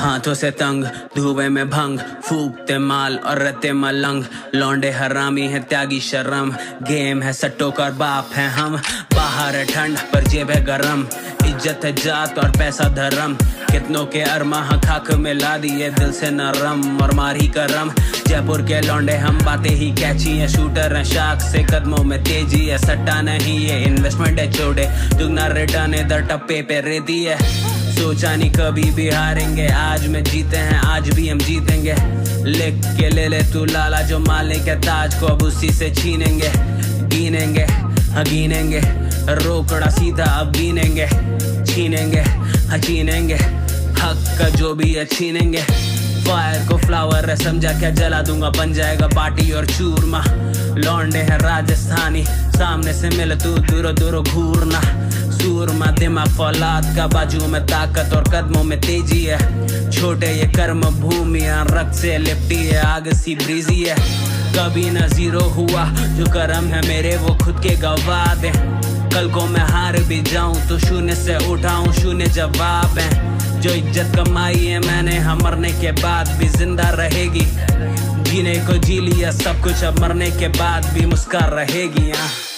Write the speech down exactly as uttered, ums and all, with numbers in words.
हाथों से तंग धुएं में भंग फूकते माल और रहते मलंग। लौंडे हरामी है त्यागी शर्म, गेम है सट्टों का बाप है हम। बाहर है ठंड पर जेब है गरम, इज्जत है जात और पैसा धर्म। कितनों के अरमाह खाक मिला दिए दिल से नरम और मारी करम। जयपुर के लौंडे हम बातें ही कैची है, शूटर है शाख से कदमों में तेजी है। सट्टा नहीं ये इन्वेस्टमेंट है छोड़े, दुगना रिटर्न इधर टप्पे पे रेती है। सोचा नहीं कभी भी हारेंगे, आज में जीते हैं आज भी हम जीतेंगे। लिख के ले ले तू लाला जो मालिक है ताज को अब उसी से छीनेंगे। गिनेंगे हाँ गिनेंगे, रोकड़ा सीधा अब गिनेंगे। छीनेंगे हाँ छीनेंगे, हक का जो भी है छीनेंगे। फायर को फ्लावर है समझा क्या जला दूंगा, बन जाएगा पार्टी और चूरमा। लौंडे हैं राजस्थानी सामने से मिले तू दूरो दूरो घूरना। सूरमा दिमाग फौलाद का, बाजू में ताकत और कदमों में तेजी है। छोटे ये कर्म भूमियां रक्त से लिपटी है, आग सी ब्रीजी है। कभी न जीरो हुआ जो कर्म है मेरे वो खुद के गवाह दे। कल को मैं हार भी जाऊं तो शून्य से उठाऊं शून्य जवाब है। जो इज्जत कमाई है मैंने हम मरने के बाद भी जिंदा रहेगी। जीने को जी लिया सब कुछ अब मरने के बाद भी मुस्कुरा रहेगी।